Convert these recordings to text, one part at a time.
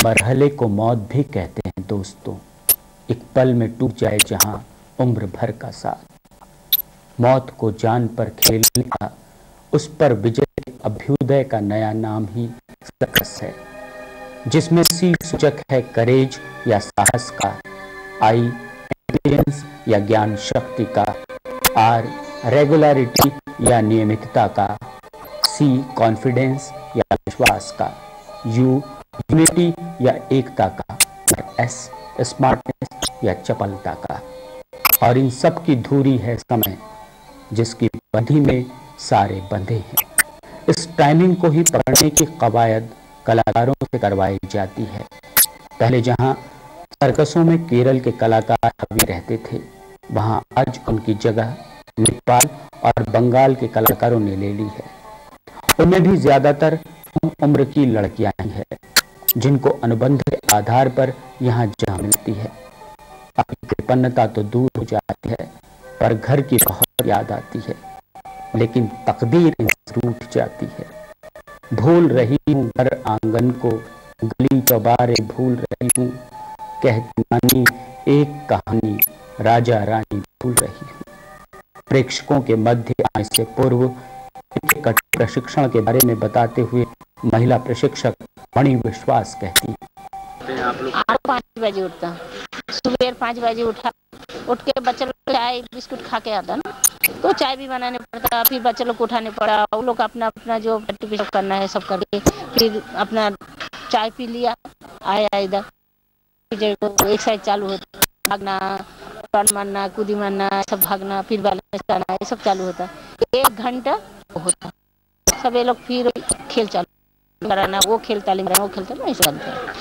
मरहले को मौत भी कहते हैं दोस्तों, एक पल में टूट जाए जहां उम्र भर का साथ। मौत को जान पर खेलने का, उस पर विजय अभ्युदय का नया नाम ही सर्कस है, जिसमें सी सूचक है करेज या साहस का, आई इंटेलिजेंस या ज्ञान शक्ति का, आर रेगुलरिटी या नियमितता का, सी कॉन्फिडेंस या विश्वास का, यू यूनिटी या एकता का, और एस स्मार्टनेस या चपलता का। और इन सब की धुरी है समय, जिसकी बंधी में सारे बंधे हैं। इस टाइमिंग को ही पकड़ने की कवायद कलाकारों से करवाई जाती है। पहले जहां सर्कसों में केरल के कलाकार हावी रहते थे, वहां आज उनकी जगह नेपाल और बंगाल के कलाकारों ने ले ली है। उनमें भी ज्यादातर कम उम्र की लड़कियां ही है, जिनको अनुबंध के आधार पर यहाँ जगह मिलती है। अपनी कृपन्नता तो दूर हो जाती है, पर घर की बहुत याद आती है। लेकिन तकदीर इनसे रूठ जाती है। भूल रही हूँ घर आंगन को, गली चौबारे भूल रही हूँ, कहती नानी एक कहानी, राजा रानी भूल रही हूँ। प्रेक्षकों के मध्य आने से पूर्व इनके कठिन प्रशिक्षण के बारे में बताते हुए महिला प्रशिक्षक मणि विश्वास कहती है, आप लोग 5 बजे उठता, सुबह 5 बजे उठ के बच्चे लोग चाय बिस्कुट खा के आता ना, तो चाय भी बनाने पड़ता, फिर बच्चे लोग को उठाने पड़ा, वो लोग अपना अपना जो एक्टिविटी करना है सब करके फिर अपना चाय पी लिया, आया इधर एक्सरसाइज चालू होता, भागना, रन मारना, कूदी मारना, सब भागना, फिर बैलेंस करना, ये सब चालू होता। 1 घंटा होता, सब ये लोग फिर खेल चालू कराना, वो खेल तालीम कराना, वो खेल तालीम ऐसे बनता है।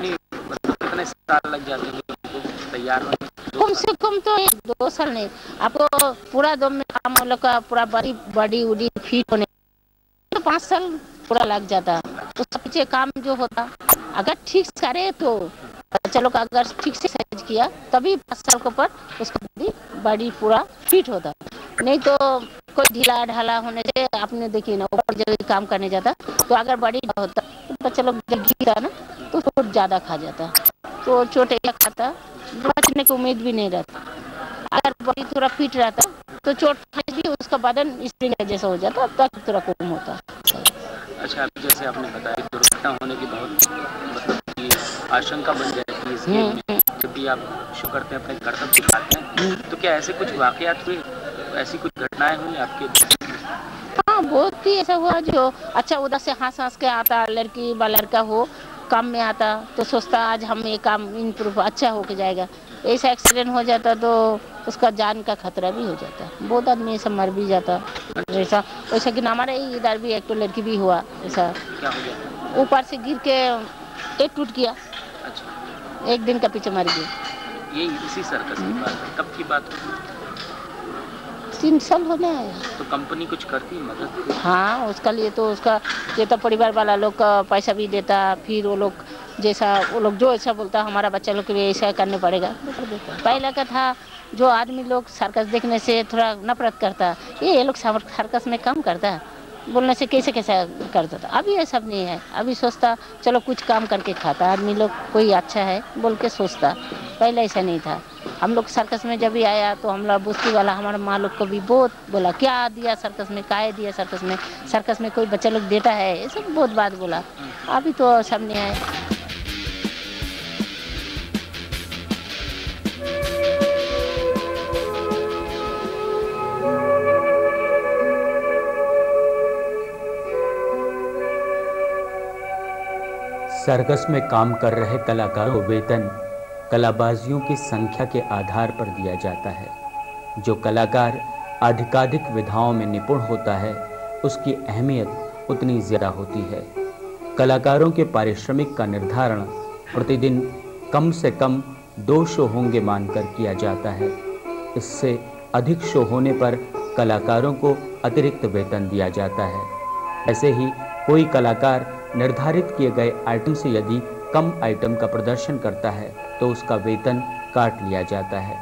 कितने साल लग जाते हैं तैयार होने? कम से कम तो 2 साल नहीं, आपको पूरा दम में काम लोग का पूरा बॉडी उडी फिट होने तो 5 साल पूरा लग जाता। उसके पीछे काम जो होता, अगर ठीक करे तो बच्चा लोग अगर ठीक से एक्सरसाइज किया तभी 5 साल के ऊपर उसका बॉडी पूरा फिट होता। नहीं तो कोई ढीला ढाला होने से आपने देखिए ना, ऊपर जल्दी काम करने जाता तो अगर बॉडी होता तो बच्चा लोग जब गिरता ना तो चोट ज़्यादा खा जाता, तो चोट एक खाता, बचने की उम्मीद भी नहीं रहता। अगर बॉडी थोड़ा फिट रहता तो चोट खाने भी उसका बदन स्प्रिंग जैसा हो जाता, तब थोड़ा कम होता। अच्छा, अभी जैसे आपने बताया दुर्घटना होने की बहुत मतलब आशंका बन जाती है इस गेम में, जब भी आप शो करते हैं अपने कर्तव्य दिखाते हैं, तो क्या ऐसे कुछ वाकयात हुए, ऐसी कुछ घटनाएं हुई आपके? हाँ, बहुत ही ऐसा हुआ जो अच्छा उधर से हंस के आता, लड़की व लड़का हो काम में आता तो सोचता आज हम ये काम इम्प्रूव अच्छा होके जाएगा, ऐसा एक्सीडेंट हो जाता तो उसका जान का खतरा भी हो जाता, बहुत आदमी ऐसा मर भी जाता। ऐसा वैसा कि हमारे इधर भी एक तो लड़की भी हुआ ऐसा, ऊपर से गिर के एक टूट गया। अच्छा। 1 दिन का पीछे मर गया। ये इसी सर्कस की बात है, कब की बात है? 3 साल होने आया। तो कंपनी कुछ करती मदद? हाँ, उसका लिए तो उसका ये तो परिवार वाला लोग का पैसा भी देता, फिर वो लोग जैसा वो लोग जो ऐसा बोलता हमारा बच्चा लोग के लिए ऐसा करने पड़ेगा तो कर देता। पहले का था जो आदमी लोग सर्कस देखने से थोड़ा नफरत करता, ये लोग सर्कस में काम करता बोलने से कैसे करता था। अभी ये सब नहीं है, अभी सोचता चलो कुछ काम करके खाता आदमी लोग, कोई अच्छा है बोल के सोचता। पहले ऐसा नहीं था। हम लोग सर्कस में जब भी आया तो हम लोग बुस्ती वाला हमारे माँ लोग को भी बहुत बोला क्या दिया सर्कस में, काहे दिया सर्कस में कोई बच्चा लोग देता है, ये सब बहुत बात बोला। अभी तो सब नहीं है। सर्कस में काम कर रहे कलाकारों को वेतन कलाबाजियों की संख्या के आधार पर दिया जाता है। जो कलाकार अधिकाधिक विधाओं में निपुण होता है उसकी अहमियत उतनी ज़्यादा होती है। कलाकारों के पारिश्रमिक का निर्धारण प्रतिदिन कम से कम 2 शो होंगे मानकर किया जाता है। इससे अधिक शो होने पर कलाकारों को अतिरिक्त वेतन दिया जाता है। ऐसे ही कोई कलाकार निर्धारित किए गए आइटम से यदि कम आइटम का प्रदर्शन करता है तो उसका वेतन काट लिया जाता है।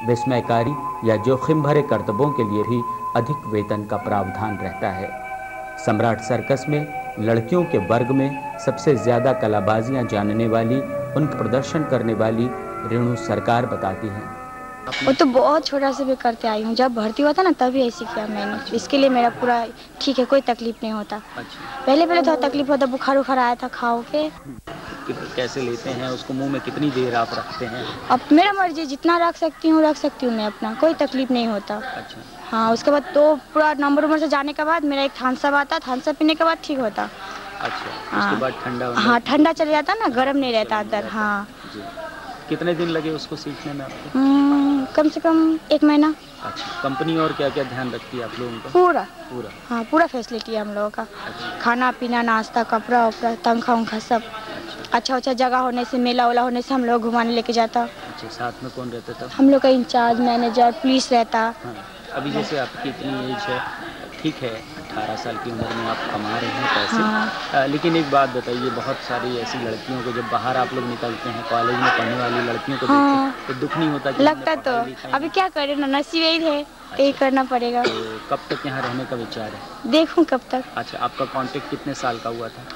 विस्मयकारी या जोखिम भरे कर्तव्यों के लिए भी अधिक वेतन का प्रावधान रहता है। सम्राट सर्कस में लड़कियों के वर्ग में सबसे ज़्यादा कलाबाजियां जानने वाली, उनका प्रदर्शन करने वाली रेणु सरकार बताती हैं। वो तो बहुत छोटा से भी करते आई हूँ, जब भर्ती हुआ था ना तभी ऐसे किया मैंने। इसके लिए मेरा पूरा ठीक है, कोई तकलीफ नहीं होता। पहले थोड़ा तकलीफ होता, बुखार उखार आया था खाओ के। कैसे लेते हैं उसको, मुंह में कितनी देर आप रखते हैं? अब मेरा मर्जी, जितना रख सकती हूँ मैं अपना, कोई तकलीफ नहीं होता। अच्छा। हाँ, उसके बाद तो पूरा नंबर से जाने के बाद मेरा एक थानसा आता, थानसा पीने के बाद ठीक होता। अच्छा। उसके बाद ठंडा? हाँ, ठंडा चले जाता ना, गर्म नहीं रहता अंदर। हाँ। कितने दिन लगे उसको सीखने में आपको? कम से कम 1 महीना। अच्छा। कंपनी और क्या क्या ध्यान रखती है आप लोगों का? पूरा। हाँ, पूरा फैसिलिटी है हम लोगों का। अच्छा। खाना पीना, नाश्ता, कपड़ा उपड़ा, तनख्वाह उनखा सब। अच्छा जगह होने से, मेला वेला होने से हम लोग घुमाने लेके जाता। अच्छा। साथ में कौन रहता था? हम लोग का इंचार्ज, मैनेजर, पुलिस रहता। हाँ। अभी जैसे आपकी इतनी एज है, ठीक है, 18 साल की उम्र में आप कमा रहे हैं पैसे। हाँ। लेकिन एक बात बताइए, बहुत सारी ऐसी लड़कियों को जब बाहर आप लोग निकलते हैं, कॉलेज में पढ़ने वाली लड़कियों को हाँ। देखते तो दुख नहीं होता? लगता तो, अभी क्या करें ना, नसीब यही है, यही करना पड़ेगा। तो कब तक यहाँ रहने का विचार है? देखूं कब तक। अच्छा। आपका कॉन्ट्रैक्ट कितने साल का हुआ था?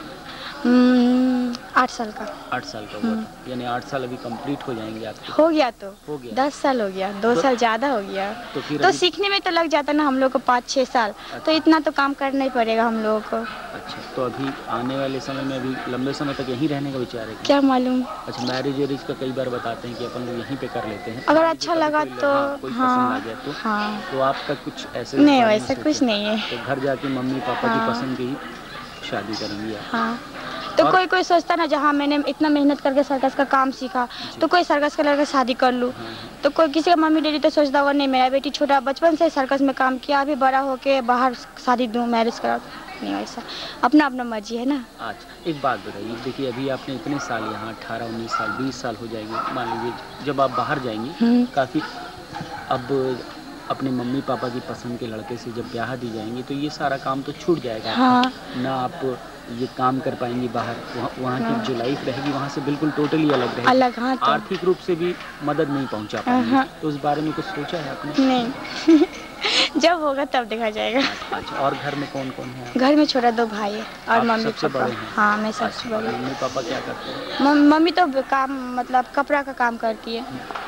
8 साल का। 8 साल का हुआ था, यानी 8 साल अभी कंप्लीट हो जाएंगे आपके? हो गया तो। हो गया। 10 साल हो गया, 2 साल ज़्यादा हो गया। तो फिर तो सीखने में तो लग जाता ना हम लोग को 5-6 साल। अच्छा। तो इतना तो काम करना ही पड़ेगा हम लोगों को। अच्छा। तो अभी आने वाले समय में अभी लंबे समय तक यहीं रहने का विचार है क्या मालूम। अच्छा। मैरिज वेरिज का कई बार बताते हैं कि अपन लोग यहीं पे कर लेते हैं, अगर अच्छा लगा तो। कोई पसंद आ हाँ गया तो। हाँ। तो आपका कुछ ऐसे नहीं, वैसा कुछ नहीं है। तो घर जाके मम्मी पापा की हाँ। पसंद की शादी करेंगी आप? हाँ। तो कोई सोचता ना, जहाँ मैंने इतना मेहनत करके सर्कस का काम सीखा, तो कोई सर्कस का लड़का शादी कर लूँ। तो कोई किसी का मम्मी डैडी तो सोचता होगा नहीं, मेरा बेटी छोटा बचपन से सर्कस में काम किया, अभी बड़ा होके बाहर शादी दूँ, मैरिज करा। नहीं, वैसा अपना अपना मर्जी है ना। अच्छा। एक बात बताइए, देखिए अभी आपने इतने साल यहाँ 18-19 साल 20 साल हो जाएंगे, मान लीजिए जब आप बाहर जाएंगी काफ़ी, अब अपने मम्मी पापा की पसंद के लड़के से जब ब्याह दी जाएंगी तो ये सारा काम तो छूट जाएगा। हाँ। ना आप ये काम कर पाएंगी बाहर, वहाँ की जो लाइफ रहेगी वहाँ से बिल्कुल टोटली अलग रहेगी। अलग। हाँ। तो आर्थिक रूप से भी मदद नहीं पहुँचा पाएंगी। तो उस बारे में कुछ सोचा है आपने? नहीं। जब होगा तब देखा जाएगा। अच्छा। और घर में कौन कौन है? घर में छोटा 2 भाई है और मम्मी सबसे पापा। बड़े हैं? हाँ, मैं सबसे बड़ी। मम्मी पापा क्या करते हैं? मम्मी तो काम, मतलब कपड़ा का काम करती है।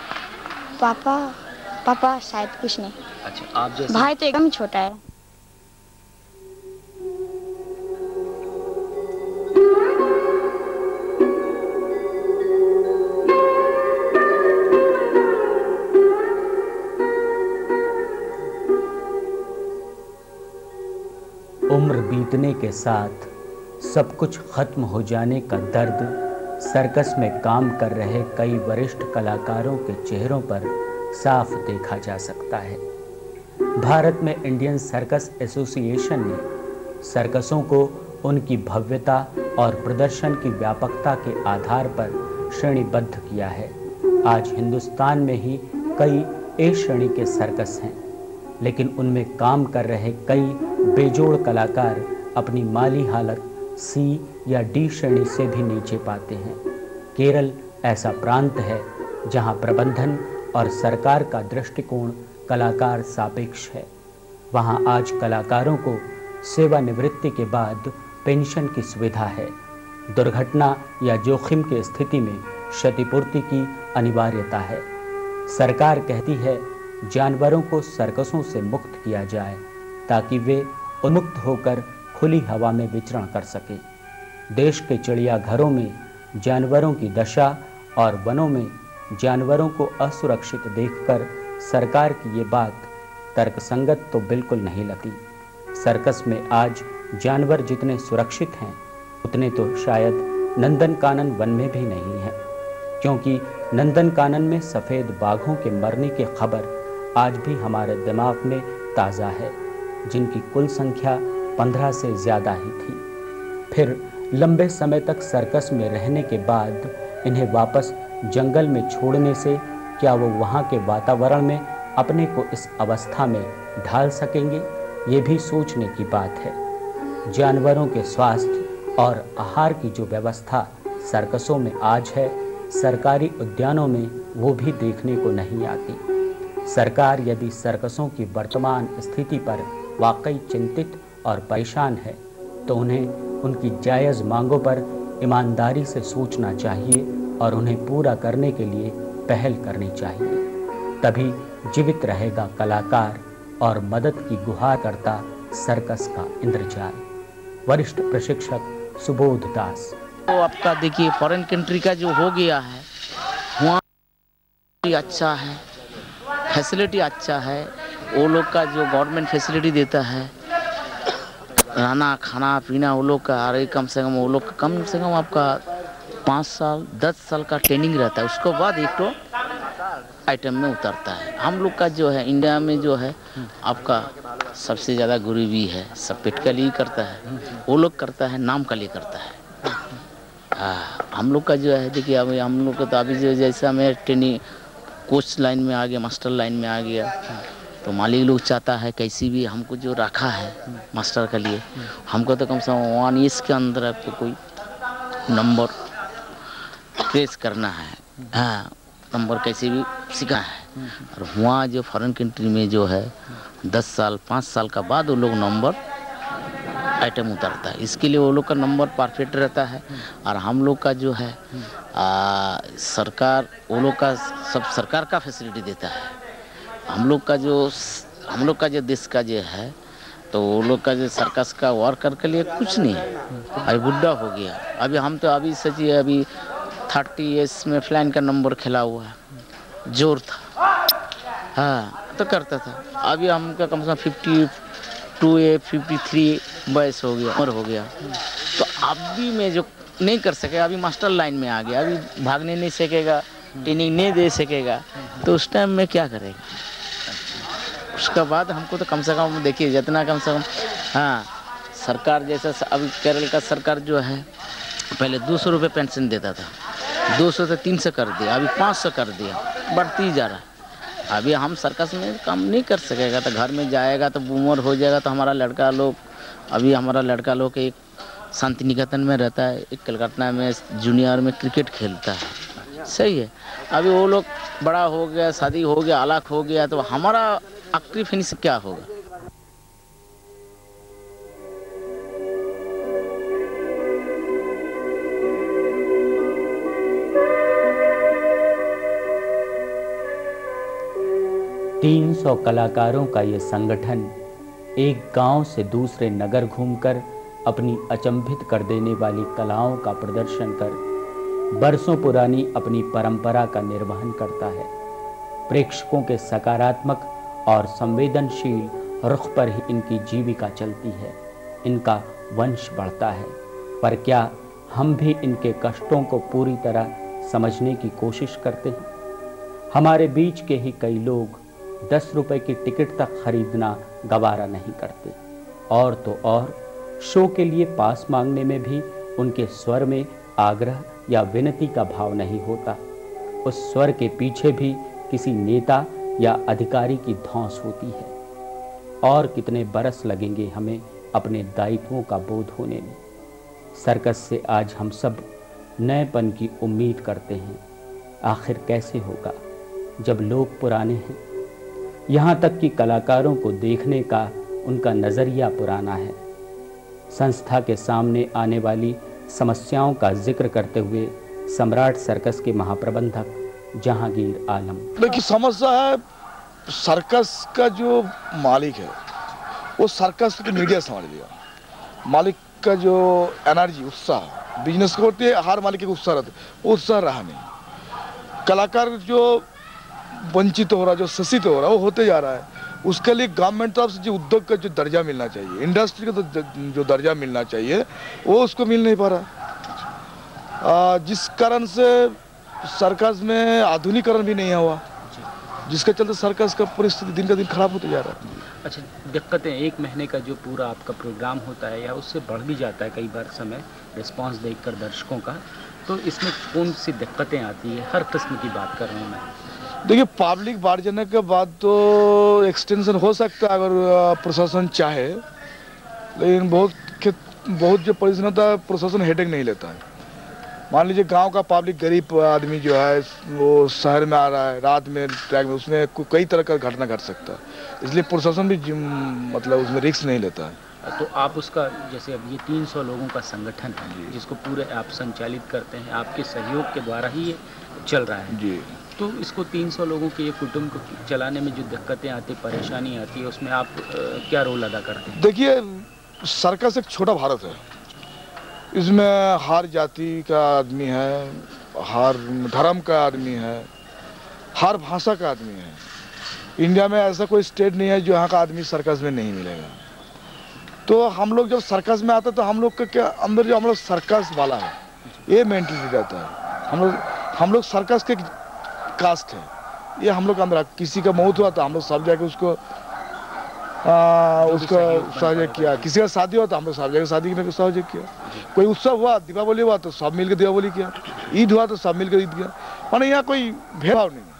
पापा शायद कुछ नहीं। अच्छा। आप जैसे भाई तो एकदम छोटा है। उम्र बीतने के साथ सब कुछ खत्म हो जाने का दर्द सर्कस में काम कर रहे कई वरिष्ठ कलाकारों के चेहरों पर साफ देखा जा सकता है। भारत में इंडियन सर्कस एसोसिएशन ने सर्कसों को उनकी भव्यता और प्रदर्शन की व्यापकता के आधार पर श्रेणीबद्ध किया है। आज हिंदुस्तान में ही कई ए श्रेणी के सर्कस हैं, लेकिन उनमें काम कर रहे कई बेजोड़ कलाकार अपनी माली हालत सी या डी श्रेणी से भी नीचे पाते हैं। केरल ऐसा प्रांत है जहां प्रबंधन और सरकार का दृष्टिकोण कलाकार सापेक्ष है। वहां आज कलाकारों को सेवानिवृत्ति के बाद पेंशन की सुविधा है। दुर्घटना या जोखिम की स्थिति में क्षतिपूर्ति की अनिवार्यता है। सरकार कहती है जानवरों को सर्कसों से मुक्त किया जाए ताकि वे उन्मुक्त होकर खुली हवा में विचरण कर सकें। देश के चिड़ियाघरों में जानवरों की दशा और वनों में जानवरों को असुरक्षित देखकर सरकार की ये बात तर्कसंगत तो बिल्कुल नहीं लगती। सर्कस में आज जानवर जितने सुरक्षित हैं उतने तो शायद नंदनकानन वन में भी नहीं हैं, क्योंकि नंदनकानन में सफ़ेद बाघों के मरने की खबर आज भी हमारे दिमाग में ताज़ा है, जिनकी कुल संख्या 15 से ज़्यादा ही थी। फिर लंबे समय तक सर्कस में रहने के बाद इन्हें वापस जंगल में छोड़ने से क्या वो वहाँ के वातावरण में अपने को इस अवस्था में ढाल सकेंगे, ये भी सोचने की बात है। जानवरों के स्वास्थ्य और आहार की जो व्यवस्था सर्कसों में आज है, सरकारी उद्यानों में वो भी देखने को नहीं आती। सरकार यदि सर्कसों की वर्तमान स्थिति पर वाकई चिंतित और परेशान है तो उन्हें उनकी जायज़ मांगों पर ईमानदारी से सोचना चाहिए और उन्हें पूरा करने के लिए पहल करनी चाहिए। तभी जीवित रहेगा कलाकार और मदद की गुहार करता सर्कस का इंद्रजाल। वरिष्ठ प्रशिक्षक सुबोध दास। तो आपका देखिए फॉरेन कंट्री का जो हो गया है वहाँ अच्छा है, फैसिलिटी अच्छा है, वो लोग का जो गवर्नमेंट फैसिलिटी देता है, रहना खाना पीना वो लोग का, अरे कम से कम आपका 5 साल 10 साल का ट्रेनिंग रहता है, उसके बाद एक तो आइटम में उतरता है। हम लोग का जो है इंडिया में जो है आपका सबसे ज़्यादा गरीबी है, सब पेट के लिए करता है, वो लोग करता है नाम के लिए करता है। हम लोग का जो है देखिए अभी हम लोग को तो अभी जो जैसा मैं ट्रेनिंग कोच लाइन में आ गया, मास्टर लाइन में आ गया, तो मालिक लोग चाहता है कैसी भी हमको जो रखा है मास्टर के लिए, हमको तो कम से कम 1 ईयर के अंदर आपको कोई नंबर ट्रेस करना है, हाँ नंबर कैसे भी सीखा है। और वहाँ जो फॉरेन कंट्री में जो है 10 साल 5 साल का बाद वो लोग नंबर आइटम उतरता है, इसके लिए वो लोग का नंबर परफेक्ट रहता है। और हम लोग का जो है सरकार वो लोग का सब सरकार का फैसिलिटी देता है। हम लोग का जो देश का जो है तो वो लोग का जो सर्कस का वर्कर के लिए कुछ नहीं है। अभी बुढ़ा हो गया, अभी हम तो अभी सचिए अभी 30 ईयर्स में फ्लाइन का नंबर खेला हुआ है, जोर था, हाँ तो करता था। अभी हमका कम से कम 52 या 53 बयस हो गया, उम्र हो गया, तो अभी मैं जो नहीं कर सके, अभी मास्टर लाइन में आ गया, अभी भागने नहीं सकेगा, ट्रेनिंग नहीं दे सकेगा, तो उस टाइम में क्या करेगा। उसके बाद हमको तो कम से कम देखिए जितना कम से कम हाँ सरकार जैसा अभी केरल का सरकार जो है पहले 200 रुपये पेंशन देता था, 200 से 300 कर दिया, अभी 500 कर दिया, बढ़ती जा रहा है। अभी हम सर्कस में काम नहीं कर सकेगा तो घर में जाएगा तो उम्र हो जाएगा, तो हमारा लड़का लोग एक शांति निकेतन में रहता है, एक कलकत्ता में जूनियर में क्रिकेट खेलता है, सही है। अभी वो लोग बड़ा हो गया, शादी हो गया, अलग हो गया, तो हमारा आखिरी फिनिश क्या होगा। तीन 300 कलाकारों का ये संगठन एक गांव से दूसरे नगर घूमकर अपनी अचंभित कर देने वाली कलाओं का प्रदर्शन कर बरसों पुरानी अपनी परंपरा का निर्वहन करता है। प्रेक्षकों के सकारात्मक और संवेदनशील रुख पर ही इनकी जीविका चलती है, इनका वंश बढ़ता है। पर क्या हम भी इनके कष्टों को पूरी तरह समझने की कोशिश करते हैं? हमारे बीच के ही कई लोग 10 रुपए की टिकट तक खरीदना गवारा नहीं करते, और तो और शो के लिए पास मांगने में भी उनके स्वर में आग्रह या विनती का भाव नहीं होता। उस स्वर के पीछे भी किसी नेता या अधिकारी की धौंस होती है। और कितने बरस लगेंगे हमें अपने दायित्वों का बोध होने में। सर्कस से आज हम सब नएपन की उम्मीद करते हैं। आखिर कैसे होगा जब लोग पुराने हैं? यहाँ तक कि कलाकारों को देखने का उनका नज़रिया पुराना है। संस्था के सामने आने वाली समस्याओं का जिक्र करते हुए सम्राट सर्कस के महाप्रबंधक जहांगीर आलम। देखिए समस्या है, सर्कस का जो मालिक है वो सर्कस की मीडिया संभाल लिया। मालिक का जो एनर्जी उत्साह बिजनेस को होती है, हर मालिक का उत्साह रहता है, वो उत्साह रहा नहीं। कलाकार जो वंचित हो रहा, जो शोषित हो रहा, वो होते जा रहा है। उसके लिए गवर्नमेंट तरफ से जो उद्योग का जो दर्जा मिलना चाहिए, इंडस्ट्री का तो जो दर्जा मिलना चाहिए वो उसको मिल नहीं पा रहा, जिस कारण से सर्कस में आधुनिकीकरण भी नहीं हुआ, जिसके चलते सर्कस का परिस्थिति दिन का दिन खराब होते जा रहा है। अच्छा, दिक्कतें 1 महीने का जो पूरा आपका प्रोग्राम होता है या उससे बढ़ भी जाता है कई बार समय रिस्पांस देखकर दर्शकों का, तो इसमें कौन सी दिक्कतें आती है? हर किस्म की बात कर रहा हूँ मैं। देखिए पब्लिक बढ़ जाने के बाद तो एक्सटेंशन हो सकता है अगर प्रशासन चाहे, लेकिन बहुत जो परिस्थिति होता है प्रशासन हेडेक नहीं लेता है। मान लीजिए गांव का पब्लिक गरीब आदमी जो है वो शहर में आ रहा है रात में ट्रैक में, उसमें कई तरह का घटना घट सकता है, इसलिए प्रशासन भी मतलब उसमें रिस्क नहीं लेता है। तो आप उसका जैसे अब ये 300 लोगों का संगठन है जिसको पूरे आप संचालित करते हैं, आपके सहयोग के द्वारा ही ये चल रहा है जी। तो इसको 300 लोगों के ये कुटुंब को चलाने में जो दिक्कतें आती, परेशानी आती है, उसमें आप क्या रोल अदा करते हैं? देखिए, सर्कस एक छोटा भारत है, इसमें हर जाति का आदमी है, हर धर्म का आदमी है, हर भाषा का आदमी है। इंडिया में ऐसा कोई स्टेट नहीं है जो यहाँ का आदमी सर्कस में नहीं मिलेगा। तो हम लोग जब सर्कस में आते तो हम लोग का क्या अंदर जो हम लोग सर्कस वाला है ये मेंटेलिटी रहता है। हम लोग सर्कस के कास्ट है, ये हम लोग के अंदर। किसी का मौत हुआ तो हम लोग सब जाके उसको सहयोग किया, किसी का शादी हुआ तो हम लोग सब जाके शादी में सहयोग किया, कोई उत्सव हुआ, दीपावली हुआ तो सब मिलकर दीपावली किया, ईद हुआ तो सब मिलकर ईद किया। माने यहाँ कोई भेदभाव नहीं है।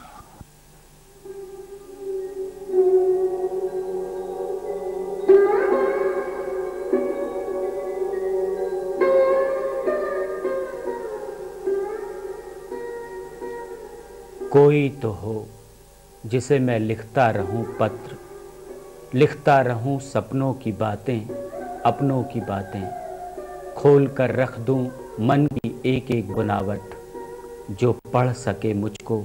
कोई तो हो जिसे मैं लिखता रहूं पत्र, लिखता रहूं सपनों की बातें, अपनों की बातें, खोल कर रख दूं मन की एक एक बनावट, जो पढ़ सके मुझको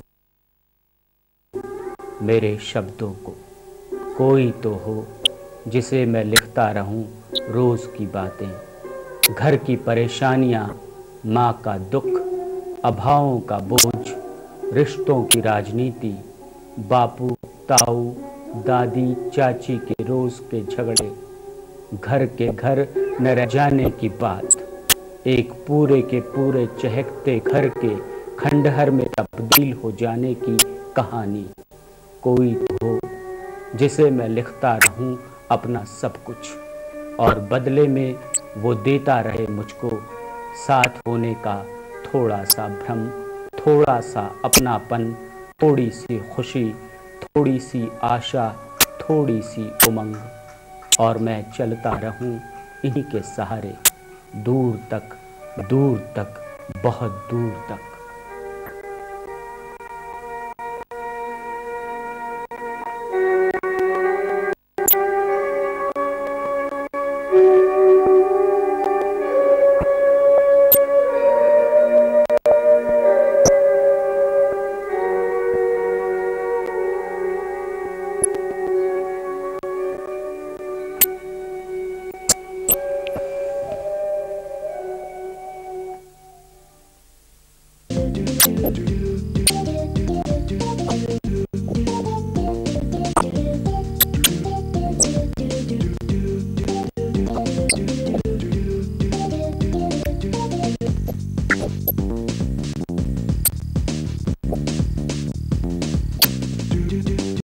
मेरे शब्दों को। कोई तो हो जिसे मैं लिखता रहूं रोज़ की बातें, घर की परेशानियां, माँ का दुख, अभावों का बोझ, रिश्तों की राजनीति, बापू ताऊ दादी चाची के रोज के झगड़े, घर के घर न रह जाने की बात, एक पूरे के पूरे चहकते घर के खंडहर में तब्दील हो जाने की कहानी। कोई तो हो जिसे मैं लिखता रहूं अपना सब कुछ, और बदले में वो देता रहे मुझको साथ होने का थोड़ा सा भ्रम, थोड़ा सा अपनापन, थोड़ी सी खुशी, थोड़ी सी आशा, थोड़ी सी उमंग, और मैं चलता रहूं इन्हीं के सहारे दूर तक, दूर तक, बहुत दूर तक। do